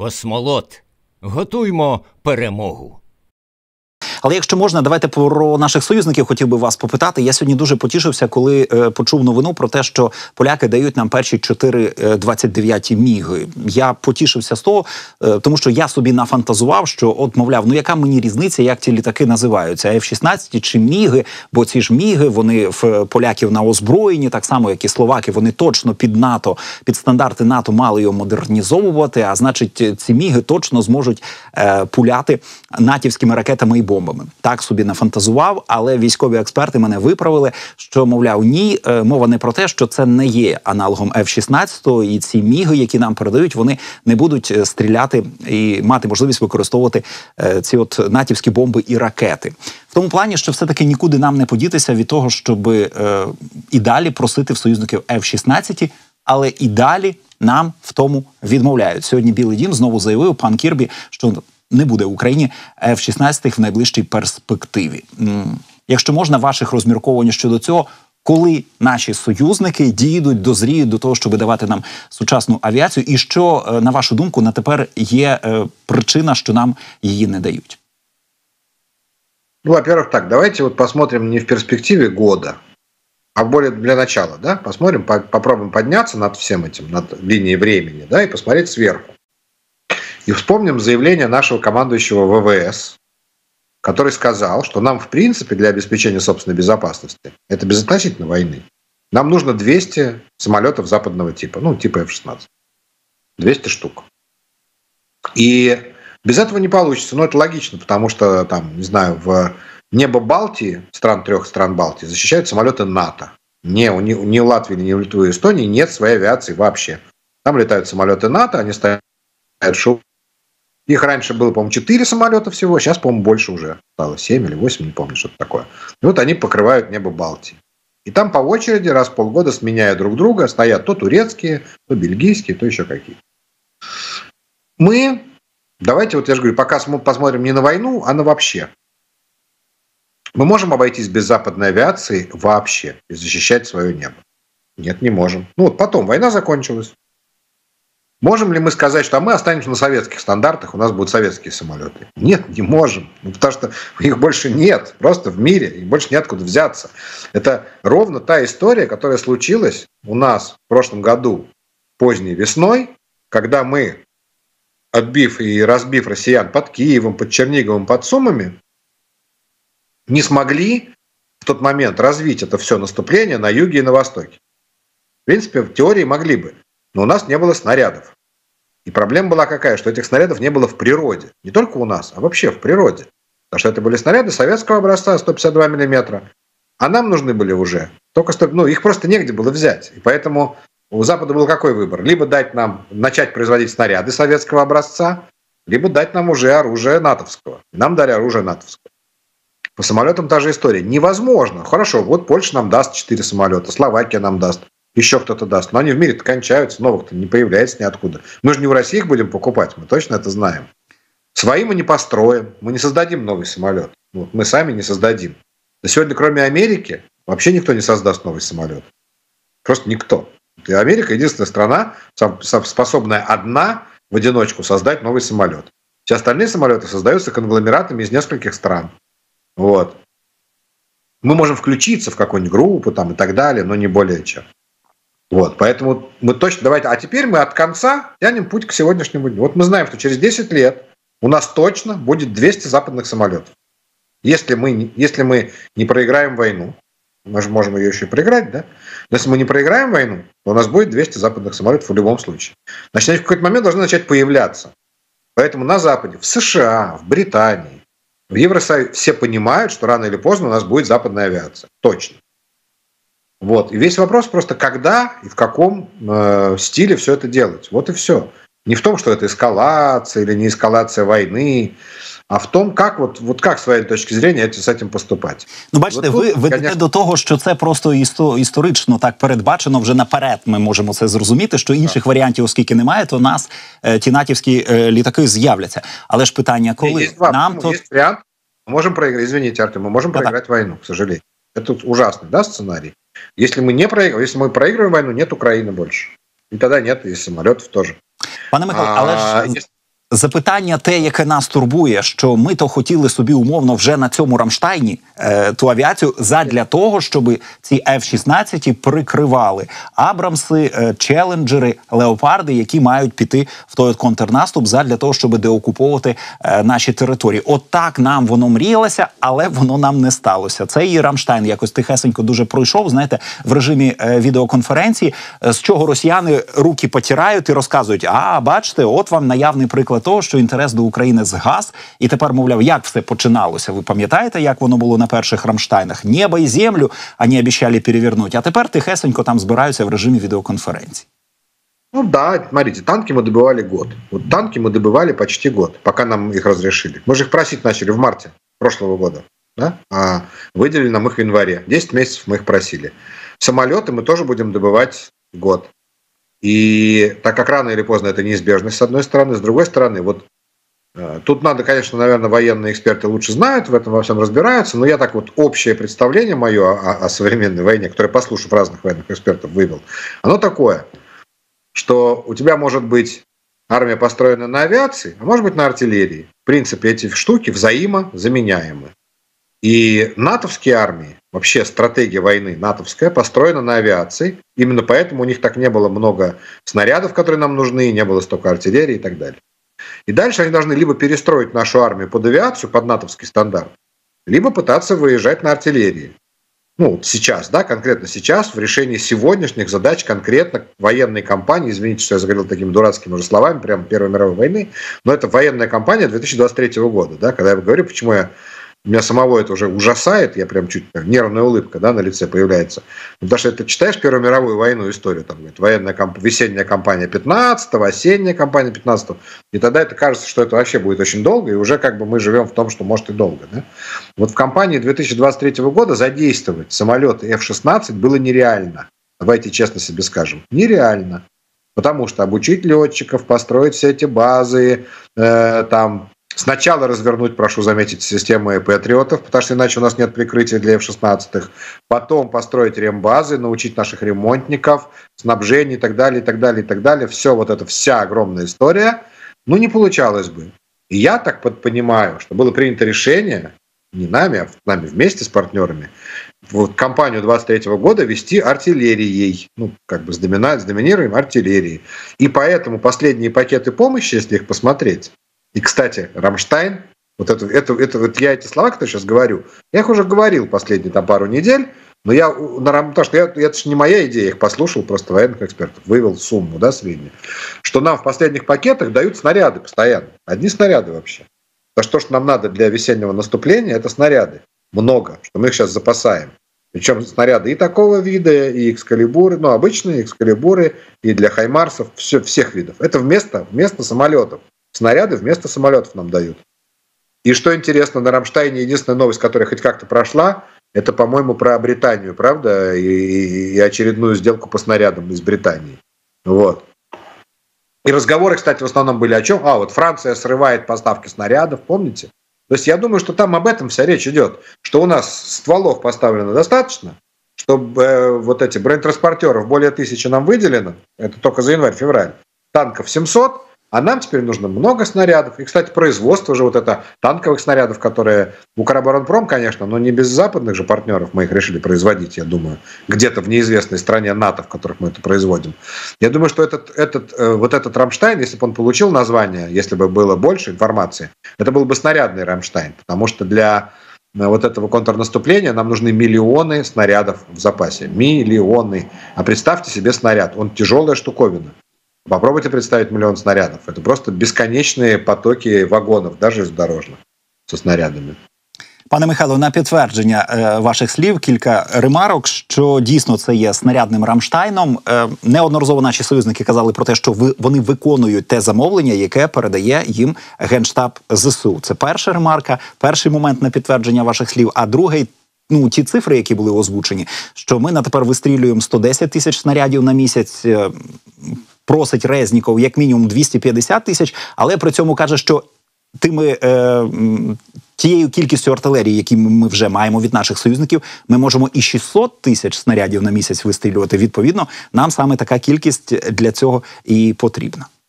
Космолот, готуймо перемогу. Але якщо можна, давайте про наших союзників хотів би вас попитати. Я сьогодні дуже потішився, коли почув новину про те, що поляки дають нам перші 4 29-ті міги. Я потішився з того, тому що я собі нафантазував, що от, мовляв, ну яка мені різниця, як ці літаки називаються, F-16 чи міги, бо ці ж міги, вони в поляків на озброєнні, так само, як і словаки, вони точно під НАТО, під стандарти НАТО мали його модернізовувати, а значить, ці міги точно зможуть пуляти натівськими ракетами і бомбами. Так собі нафантазував, але військові експерти мене виправили, що, мовляв, ні, мова не про те, що це не є аналогом F-16, і ці міги, які нам передають, вони не будуть стріляти і мати можливість використовувати ці от натівські бомби і ракети. В тому плані, що все-таки нікуди нам не подітися від того, щоб і далі просити в союзників F-16, але і далі нам в тому відмовляють. Сьогодні Білий дім знову заявив, пан Кірбі, що не буде в Україні F-16 в найближчій перспективі. Якщо можна, ваших розмірковань щодо цього, коли наші союзники дійдуть, дозріють до того, щоб давати нам сучасну авіацію, і що, на вашу думку, на тепер є причина, що нам її не дають? Ну, во-первых, так, давайте вот посмотрим не в перспективе года, а более для начала, да, посмотрим, попробуем подняться над всем этим, над линией времени, да, и посмотреть сверху. И вспомним заявление нашего командующего ВВС, который сказал, что нам, в принципе, для обеспечения собственной безопасности, это безотносительно войны, нам нужно 200 самолетов западного типа, ну, типа F-16. 200 штук. И без этого не получится. Но это логично, потому что, там, не знаю, в небо Балтии, трех стран Балтии, защищают самолеты НАТО. Ни у Латвии, ни у Литвы и Эстонии нет своей авиации вообще. Там летают самолеты НАТО, они стоят шоу. Их раньше было, по-моему, 4 самолета всего, сейчас, по-моему, больше уже стало, 7 или 8, не помню, что-то такое. И вот они покрывают небо Балтии. И там по очереди раз в полгода, сменяя друг друга, стоят то турецкие, то бельгийские, то еще какие-то. Давайте, вот я же говорю, пока посмотрим не на войну, а на вообще. Мы можем обойтись без западной авиации вообще и защищать свое небо? Нет, не можем. Ну вот потом, война закончилась. Можем ли мы сказать, что мы останемся на советских стандартах, у нас будут советские самолеты? Нет, не можем. Потому что их больше нет. Просто в мире. Их больше неоткуда взяться. Это ровно та история, которая случилась у нас в прошлом году поздней весной, когда мы, отбив и разбив россиян под Киевом, под Черниговым, под Сумами, не смогли в тот момент развить это все наступление на юге и на востоке. В принципе, в теории могли бы. Но у нас не было снарядов. И проблема была какая, что этих снарядов не было в природе. Не только у нас, а вообще в природе. Потому что это были снаряды советского образца 152 мм. А нам нужны были уже только их просто негде было взять. И поэтому у Запада был какой выбор? Либо дать нам начать производить снаряды советского образца, либо дать нам уже оружие натовского. Нам дали оружие натовское. По самолетам та же история. Невозможно. Хорошо, вот Польша нам даст 4 самолета, Словакия нам даст. Еще кто-то даст. Но они в мире-то кончаются, новых-то не появляется ниоткуда. Мы же не в России их будем покупать, мы точно это знаем. Свои мы не построим, мы не создадим новый самолет. Вот, мы сами не создадим. Да сегодня, кроме Америки, вообще никто не создаст новый самолет. Просто никто. И Америка единственная страна, способная одна в одиночку создать новый самолет. Все остальные самолеты создаются конгломератами из нескольких стран. Вот. Мы можем включиться в какую-нибудь группу там, и так далее, но не более чем. Вот, поэтому мы точно давайте. А теперь мы от конца тянем путь к сегодняшнему дню. Вот мы знаем, что через 10 лет у нас точно будет 200 западных самолетов. Если мы не проиграем войну, мы же можем ее еще и проиграть, да? Но если мы не проиграем войну, то у нас будет 200 западных самолетов в любом случае. Значит, они в какой-то момент должны начать появляться. Поэтому на Западе, в США, в Британии, в Евросоюзе все понимают, что рано или поздно у нас будет западная авиация. Точно. Вот. И весь вопрос просто, когда и в каком стиле все это делать. Вот и все. Не в том, что это эскалация или не эскалация войны, а в том, как з своєї точки зрення з цим поступати. Ну, бачите, ви ведете до того, що це просто історично так передбачено, вже наперед ми можемо це зрозуміти, що інших варіантів, оскільки немає, то у нас ті натівські літаки з'являться. Але ж питання, коли? Є варіант, ми можемо проіграти, извините, Артем, ми можемо проіграти війну, к сожалению. Это ужасный, да, сценарий? Если мы проигрываем войну, нет Украины больше. И тогда нет и самолетов тоже. Пане Михайло, але ж Запитання те, яке нас турбує, що ми то хотіли собі умовно вже на цьому Рамштайні ту авіацію задля того, щоб ці F-16 прикривали Абрамси, Челенджери, Леопарди, які мають піти в той контрнаступ задля того, щоб деокуповувати наші території. От так нам воно мріялося, але воно нам не сталося. Цей Рамштайн якось тихесенько дуже пройшов, знаєте, в режимі відеоконференції, з чого росіяни руки потирають і розказують: а, бачите, от вам наявний приклад того, що інтерес до України згас, і тепер, мовляв, як все починалося. Ви пам'ятаєте, як воно було на перших Рамштайнах? Небо і землю вони обіцяли перевернути, а тепер тихесенько там збираються в режимі відеоконференції. Ну да, смотрите, танки мы добывали год. Вот танки мы добывали почти год, пока нам их разрешили. Мы же их просить начали в марте прошлого года, да? А выделили нам их в январе. 10 месяцев мы их просили. Самолеты мы тоже будем добывать год. И так как рано или поздно это неизбежность, с одной стороны. С другой стороны, вот тут надо, конечно, наверное, военные эксперты лучше знают, в этом во всем разбираются, но я так вот общее представление мое о современной войне, которое, послушав разных военных экспертов, вывел, оно такое, что у тебя может быть армия построена на авиации, а может быть на артиллерии. В принципе, эти штуки взаимозаменяемы. И натовские армии, вообще стратегия войны натовская, построена на авиации. Именно поэтому у них так не было много снарядов, которые нам нужны, не было столько артиллерии и так далее. И дальше они должны либо перестроить нашу армию под авиацию, под натовский стандарт, либо пытаться выезжать на артиллерии. Ну, сейчас, да, конкретно сейчас, в решении сегодняшних задач конкретно военной кампании, извините, что я заговорил такими дурацкими уже словами, прямо Первой мировой войны, но это военная кампания 2023 года, да, когда я говорю, почему меня самого это уже ужасает, я прям чуть нервная улыбка, да, на лице появляется. Потому что ты читаешь Первую мировую войну, историю, там, военная весенняя кампания 15-го, осенняя кампания 15-го, и тогда это кажется, что это вообще будет очень долго, и уже как бы мы живем в том, что может и долго. Да? Вот в кампании 2023 года задействовать самолеты F-16 было нереально. Давайте честно себе скажем. Нереально. Потому что обучить летчиков, построить все эти базы, там, сначала развернуть, прошу заметить, системы патриотов, потому что иначе у нас нет прикрытия для F-16. Потом построить рембазы, научить наших ремонтников, снабжение и так далее, и так далее, и так далее. Все вот это, вся огромная история, ну, не получалось бы. И я так понимаю, что было принято решение, не нами, а нами вместе с партнерами, вот кампанию 23 года вести артиллерией, ну, как бы с доминируем артиллерией. И поэтому последние пакеты помощи, если их посмотреть, и, кстати, Рамштайн, вот я эти слова, которые сейчас говорю, я их уже говорил последние там пару недель, но потому что это же не моя идея, я их послушал просто военных экспертов, вывел сумму, да, среднюю, что нам в последних пакетах дают снаряды постоянно, одни снаряды вообще. Потому что то, что нам надо для весеннего наступления, это снаряды, много, что мы их сейчас запасаем. Причем снаряды и такого вида, и экскалибуры, ну, обычные экскалибуры, и для хаймарсов, всех видов. Это вместо самолетов. Снаряды вместо самолетов нам дают. И что интересно, на Рамштайне единственная новость, которая хоть как-то прошла, это, по-моему, про Британию, правда? И очередную сделку по снарядам из Британии. Вот. И разговоры, кстати, в основном были о чем? Вот Франция срывает поставки снарядов, помните? То есть я думаю, что там об этом вся речь идет. Что у нас стволов поставлено достаточно, чтобы вот эти бронетранспортеров более 1000 нам выделено, это только за январь-февраль, танков 700, а нам теперь нужно много снарядов. И, кстати, производство же вот это танковых снарядов, которые Укроборонпром, конечно, но не без западных же партнеров мы их решили производить, я думаю, где-то в неизвестной стране НАТО, в которых мы это производим. Я думаю, что этот Рамштайн, если бы он получил название, если бы было больше информации, это был бы снарядный Рамштайн, потому что для вот этого контрнаступления нам нужны миллионы снарядов в запасе. Миллионы. А представьте себе снаряд, он тяжелая штуковина. Попробуйте представить миллион снарядов. Это просто бесконечные потоки вагонов, даже дорожных, со снарядами. Пане Михайло, на підтвердження ваших слів кілька ремарок, що дійсно це є снарядним Рамштайном. Неодноразово наші союзники казали про те, що вони виконують те замовлення, яке передає їм Генштаб ЗСУ. Це перша ремарка, перший момент на підтвердження ваших слів, а другий, ну, ті цифри, які були озвучені, що ми на тепер вистрілюємо 110 тисяч снарядів на місяць, просить Резніков як мінімум 250 тисяч, але при цьому каже, що тією кількістю артилерії, які ми вже маємо від наших союзників, ми можемо і 600 тисяч снарядів на місяць вистрілювати. Відповідно, нам саме така кількість для цього і потрібна.